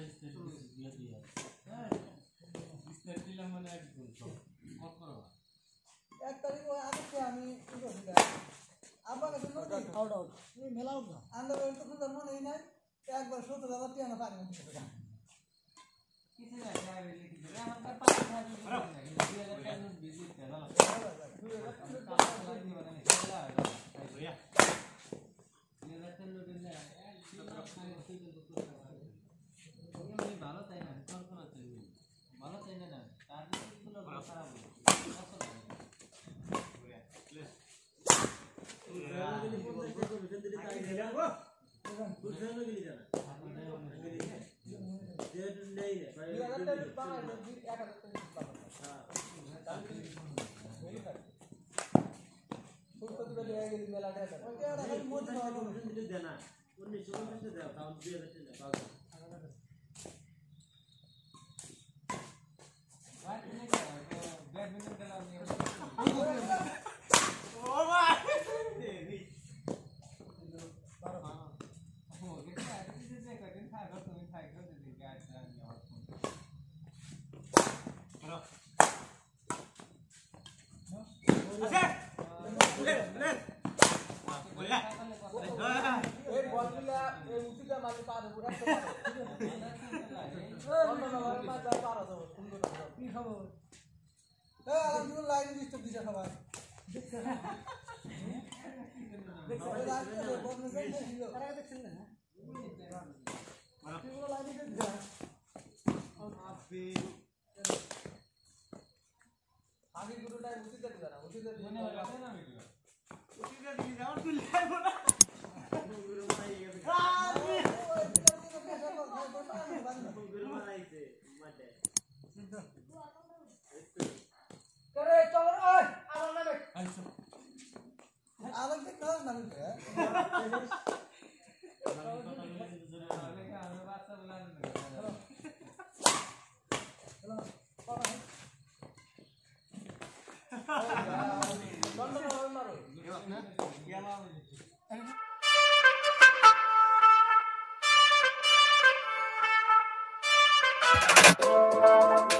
এক তারিখ আজকে আমি কি করছি আব্বা কাছে আউট আউট তুমি মেলা আউট না আন্দাজ তো খুঁজার মনে নাই একবার 70,000 টাকা না পানি মধ্যে কিছু না যাবে লিখি দিলে আমার কাছে 5,000 টাকা 2000 টাকা নোট বেশি দেনা না 2000 টাকা লাগবে মানে খেলা ভাইয়া 2000 টাকা নোট দিলে আমি ভালো তাই না কোন কোন আছে ভালো তাই না তার দিকগুলো খারাপ হবে আমি গুরুটাই উঠিতে দিবা না উঠিতে দিবা না উঠিতে দিবি যাও তুই লাইবো না গুরু মারাই গেছে গুরু মারাইছে মাঠে করে চল ওই আমার নামে আইছো আলাদা দেখ না নামে Hello.